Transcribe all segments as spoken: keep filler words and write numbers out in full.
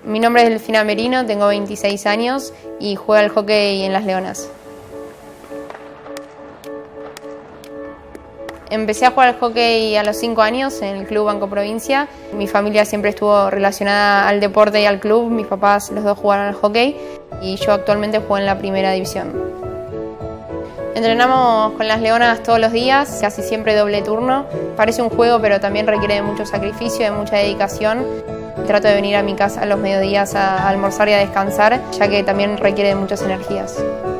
Mi nombre es Delfina Merino, tengo veintiséis años y juego al hockey en Las Leonas. Empecé a jugar al hockey a los cinco años en el Club Banco Provincia. Mi familia siempre estuvo relacionada al deporte y al club. Mis papás, los dos, jugaron al hockey y yo actualmente juego en la primera división. Entrenamos con Las Leonas todos los días, casi siempre doble turno. Parece un juego, pero también requiere de mucho sacrificio, de mucha dedicación. Trato de venir a mi casa a los mediodías a almorzar y a descansar, ya que también requiere de muchas energías.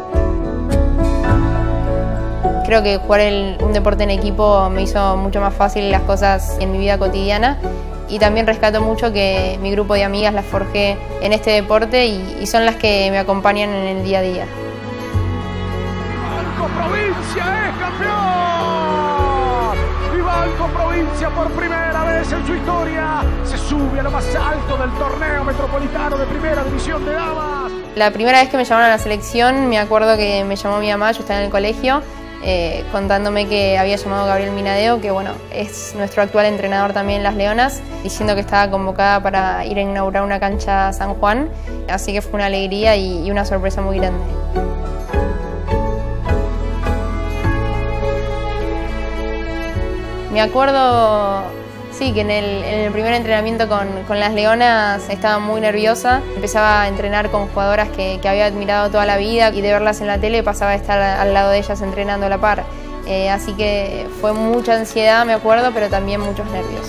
Creo que jugar el, un deporte en equipo me hizo mucho más fácil las cosas en mi vida cotidiana y también rescato mucho que mi grupo de amigas las forjé en este deporte y, y son las que me acompañan en el día a día. ¡Banco Provincia es campeón! ¡Y Banco Provincia por primera vez en su historia se sube a lo más alto del torneo metropolitano de primera división de damas! La primera vez que me llamaron a la selección, me acuerdo que me llamó mi mamá, yo estaba en el colegio, Eh, contándome que había llamado Gabriel Minadeo, que bueno, es nuestro actual entrenador también en Las Leonas, diciendo que estaba convocada para ir a inaugurar una cancha San Juan, así que fue una alegría y, y una sorpresa muy grande. Me acuerdo, sí, que en el, en el primer entrenamiento con, con Las Leonas estaba muy nerviosa. Empezaba a entrenar con jugadoras que, que había admirado toda la vida y de verlas en la tele pasaba a estar al lado de ellas entrenando a la par. Eh, así que fue mucha ansiedad, me acuerdo, pero también muchos nervios.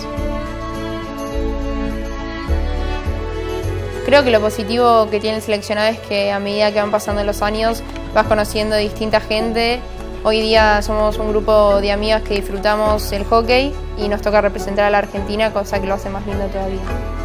Creo que lo positivo que tiene el seleccionado es que a medida que van pasando los años vas conociendo distinta gente. Hoy día somos un grupo de amigas que disfrutamos el hockey y nos toca representar a la Argentina, cosa que lo hace más lindo todavía.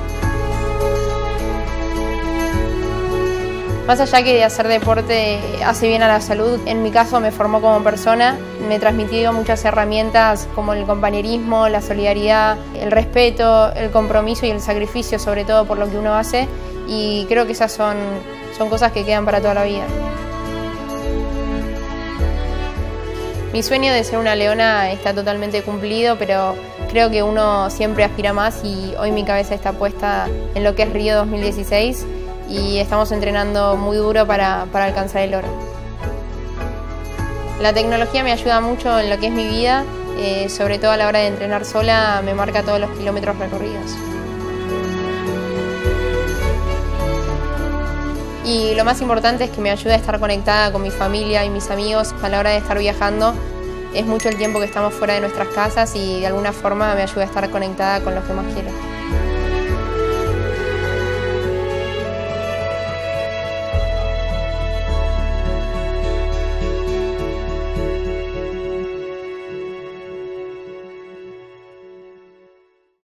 Más allá que de hacer deporte hace bien a la salud, en mi caso me formó como persona, me transmitió muchas herramientas como el compañerismo, la solidaridad, el respeto, el compromiso y el sacrificio, sobre todo por lo que uno hace, y creo que esas son, son cosas que quedan para toda la vida. Mi sueño de ser una leona está totalmente cumplido, pero creo que uno siempre aspira más y hoy mi cabeza está puesta en lo que es Río dos mil dieciséis y estamos entrenando muy duro para, para alcanzar el oro. La tecnología me ayuda mucho en lo que es mi vida, eh, sobre todo a la hora de entrenar sola, me marca todos los kilómetros recorridos. Y lo más importante es que me ayuda a estar conectada con mi familia y mis amigos a la hora de estar viajando. Es mucho el tiempo que estamos fuera de nuestras casas y de alguna forma me ayuda a estar conectada con los que más quiero.